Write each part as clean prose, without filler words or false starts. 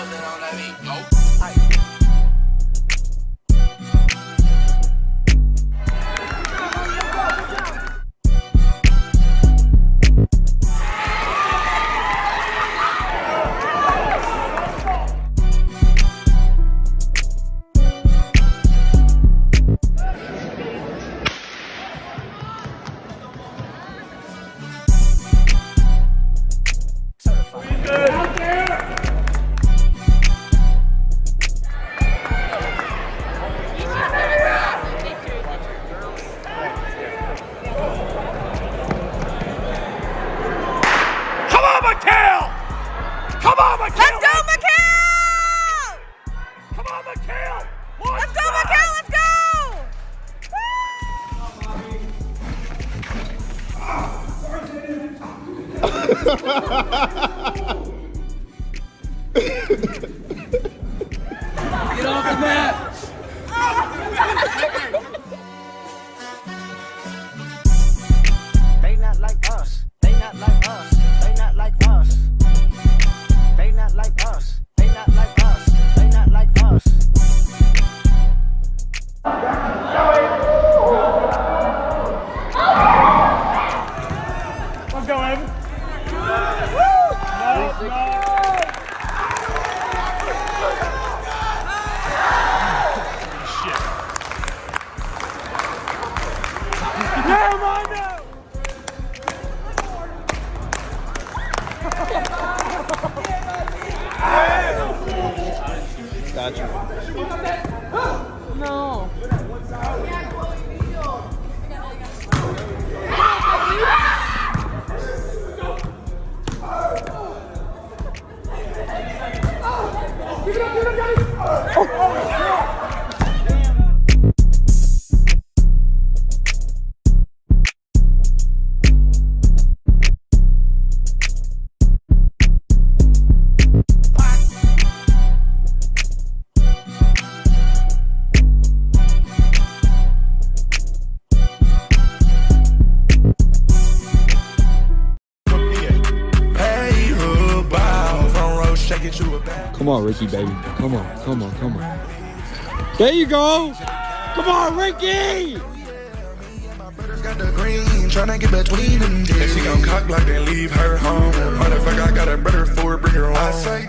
Get off the mat! They not like us. They not like us. They not like us. They not like us. They not like us. They not like us. Let's go, Evan. Gotcha. No. Come on, Ricky, baby. Come on, come on, come on. There you go. Come on, Ricky. Got the green, tryna get between them. And she gon' cock block and leave her home. Motherfucker, I got a brother for it, bring her home. I say,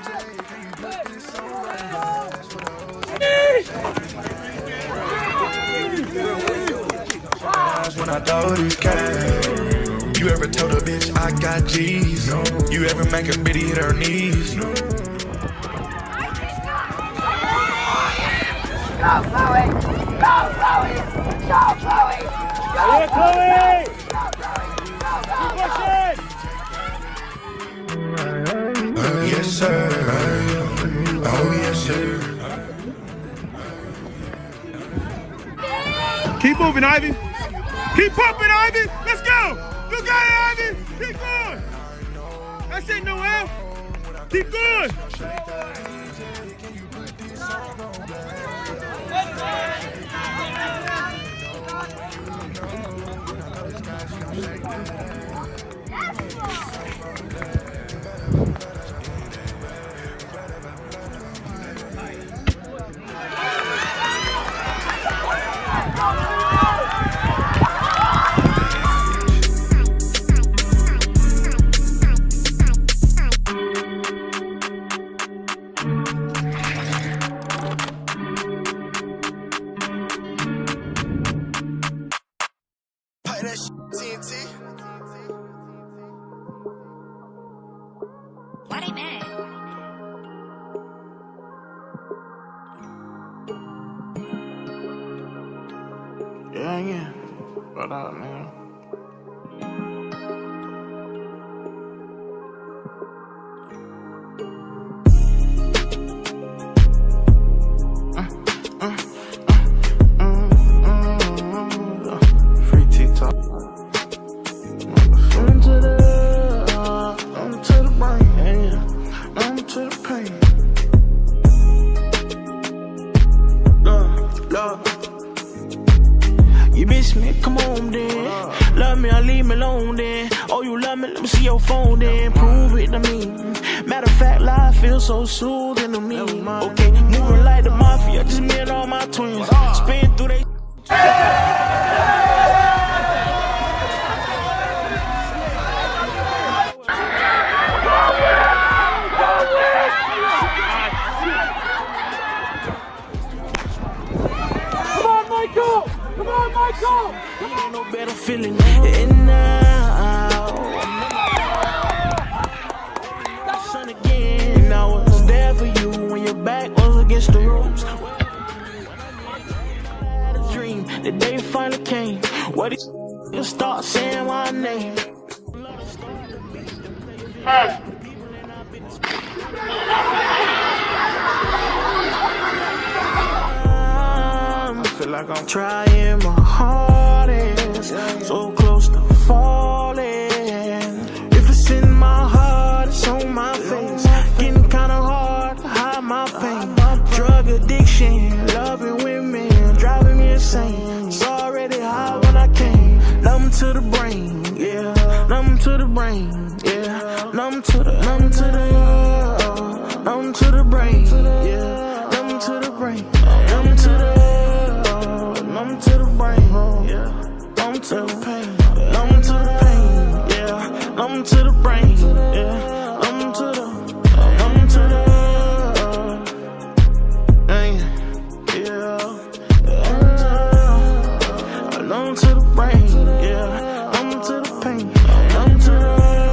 when I throw these cash, you ever told a bitch I got G's? No. You ever make a bitty hit her knees? No. Go, Chloe! Go, Chloe! Go, Chloe! Go, Yeah, Chloe! Push it! Yes, sir. Oh, yes, sir. Keep moving, Ivy. Keep pumping, Ivy. Let's go. You got it, Ivy. Keep going. That's it, Noel. Keep going. Why they mad? Yeah. What up, man? Free TikTok. I'm to the brain, I'm to the pain. Love. You miss me, come on then. know, then prove it to me. Matter of fact, life feels so soothing to me. Okay, moving like the mafia, just me and all my twins. Spin through they. Come on, Michael! Ain't no better feeling and now. Son again, I was there for you when your back was against the ropes. I had a dream, the day finally came. What did you start saying my name? Hey! I feel like I'm trying my hardest, so close to falling. If it's in my heart, it's on my face. Getting kinda hard to hide my pain. Drug addiction, loving women, driving me insane. It's already high when I came. Numb to the brain, yeah. Numb to the brain, yeah. Numb to the brain, yeah. Numb to the brain, numb to the brain, numb to the brain, yeah. Numb to the pain, numb to the pain, yeah. Numb to the brain, yeah. Numb to the pain, yeah. Numb to the brain, yeah. Numb to the pain, numb to the.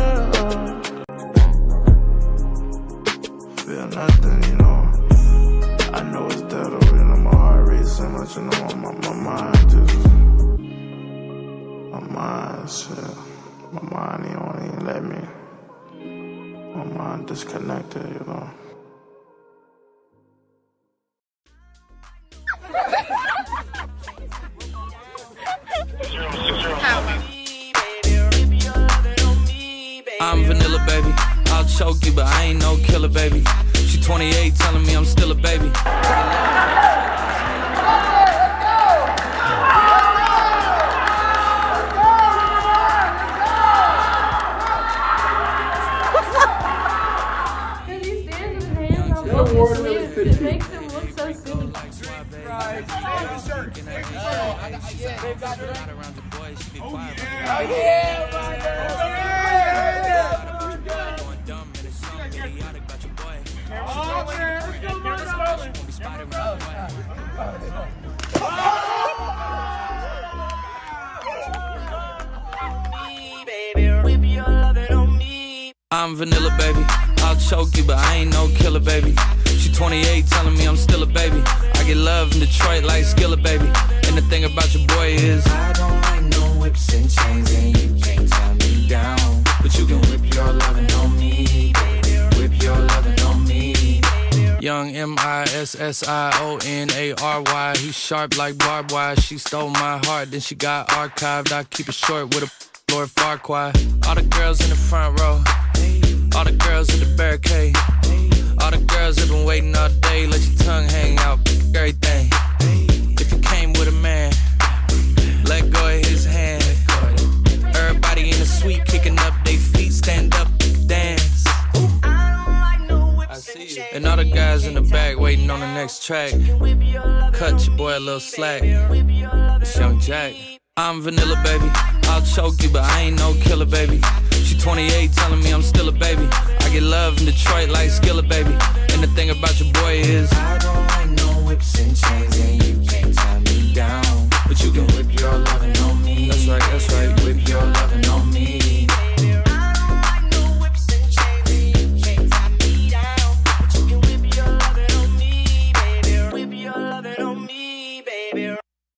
Feel nothing, you know. I know it's dead over, you know, my heart races so much, you know, my mind just, my mind, shit, my mind, you don't even let me, my mind disconnected, you know. I'm vanilla, baby. I'll choke you, but I ain't no killer, baby. She 28, telling me I'm still a baby. It makes him look so silly. I'm vanilla, baby. I'll choke you, but I ain't no killer, baby. She 28, telling me I'm still a baby. I get love in Detroit like Skillet, baby. And the thing about your boy is I don't like no whips and chains, and you can't tie me down. But you can whip your lovin' on me, baby. Whip your lovin' on me. Young MISSIONARY. He's sharp like barbed wire. She stole my heart, then she got archived. I keep it short with a Lord Farquaad. All the girls in the front row, all the girls at the barricade, all the girls have been waiting all day. Let your tongue hang out, everything. If you came with a man, let go of his hand. Everybody in the suite kicking up their feet, stand up, dance. I see you. And all the guys in the back waiting on the next track. Cut your boy a little slack. It's Young Jack. I'm vanilla, baby. I'll choke you, but I ain't no killer, baby. She 28, telling me I'm still a baby. I get love in Detroit like Skillet, baby. And the thing about your boy is I don't